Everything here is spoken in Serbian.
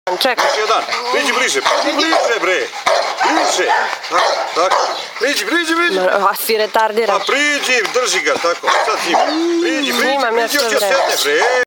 Čekaj. Jedan. Priđi bliže. Bliže bre. Bliže. Tako. Priđi. A si retardiran. Pa priđi, drži ga tako. Sad ti. Priđi. Snimam ja sve Još vreme. sedne bre.